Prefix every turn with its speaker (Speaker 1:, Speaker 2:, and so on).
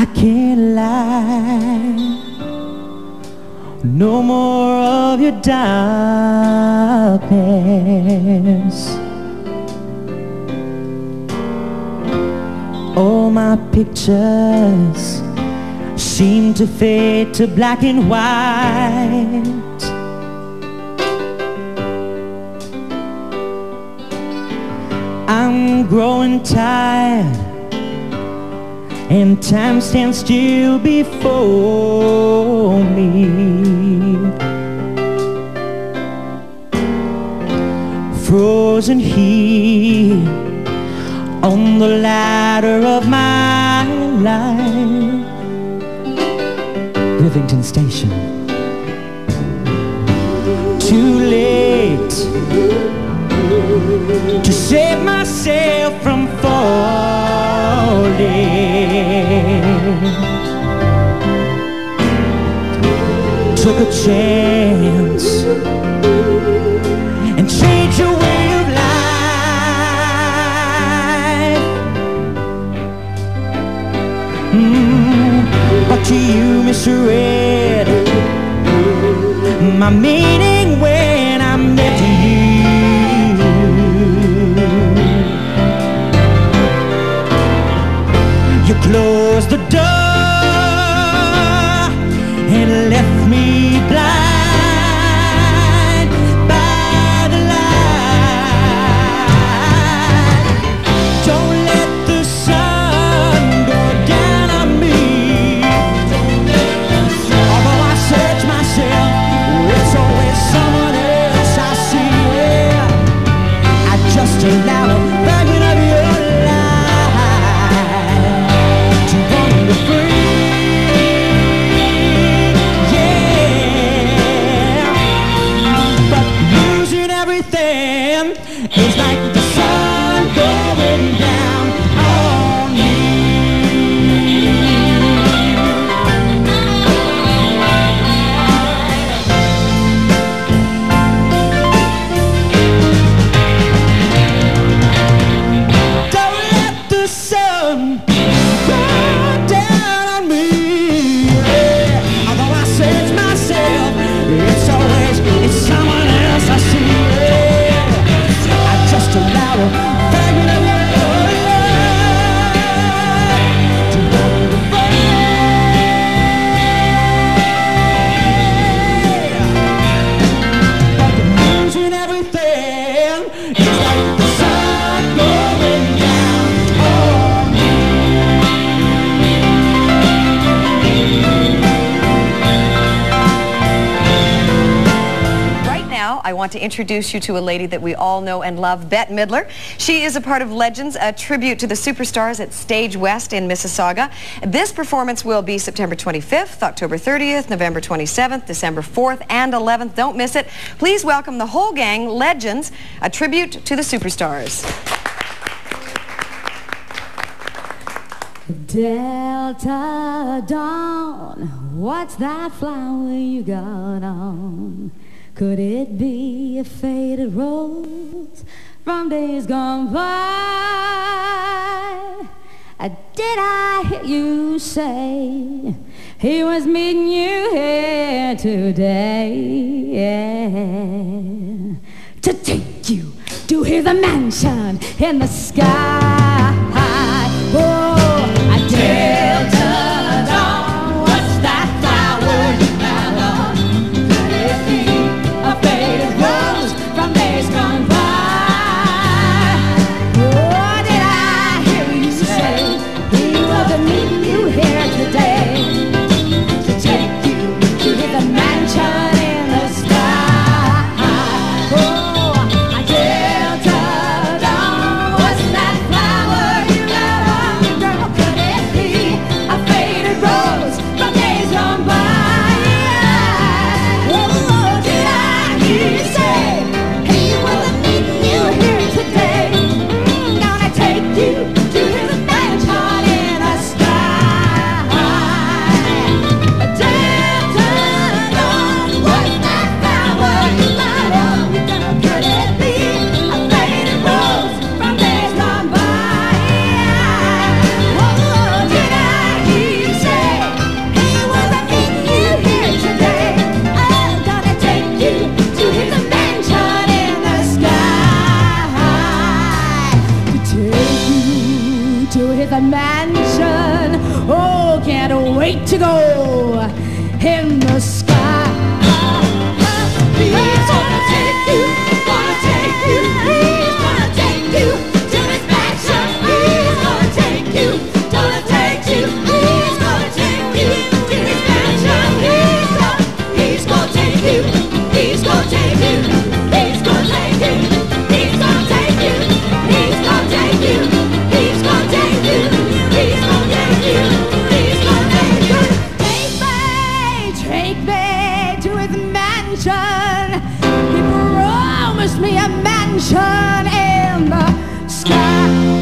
Speaker 1: I can't lie. No more of your darkness. All my pictures seem to fade to black and white. I'm growing tired, and time stands still before me. Frozen here on the ladder of my life. Rivington Station. Too late to save myself from falling. Took a chance and changed your way of life. But to you misread my meaning when I met you. You closed the door and left me blind by the light. Don't let the sun go down on me. Although I search myself, it's always someone else I see. Yeah. I just allow a fragment of your life to wander free. Yeah. But losing everything is like the sun going down on me. Don't let the sun go down on me. Yeah. Although I search myself, it's someone else I see. Yeah. I just allowed a fragment of your love to wander free. But losing everything is like the sun going down on me.
Speaker 2: Right now, I want to introduce you to a lady that we all know and love, Bette Midler. She is a part of Legends, a tribute to the Superstars at Stage West in Mississauga. This performance will be September 25th, October 30th, November 27th, December 4th, and 11th. Don't miss it. Please welcome the whole gang, Legends, a tribute to the Superstars.
Speaker 3: Delta Dawn, what's that flower you got on? Could it be a faded rose from days gone by? Did I hear you say he was meeting you here today? Yeah. To take you to his mansion in the sky. Oh, a Delta Dawn, what's that flower you got on? Could it be a faded rose from days gone by? Oh, did I hear you say he was meeting you here today? To take you to his mansion in the sky. Oh, a Delta Dawn, what's that flower? to go in the sky. He's gonna take you, gonna take you. He's gonna take you to his mansion. He's gonna take you, gonna take you. He's gonna take you to his mansion. He's gonna take you. He's gonna take you. He's gonna take you. He's gonna take you. He's gonna take you. He's gonna take you. He's gonna take you. He's gonna take you. Take me to his mansion. He promised me a mansion in the sky.